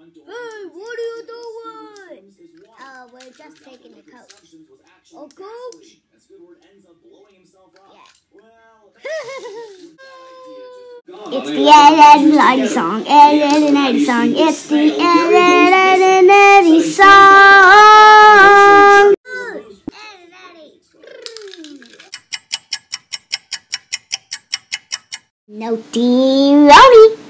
Hey, what are you doing? We're just taking the coach. Oh, coach? Yeah. It's the Ed, Ed and Eddie song. Ed, Ed and Eddie song. It's the Ed, Ed and Eddie song. Ed and Eddie. Naughty Rowdy.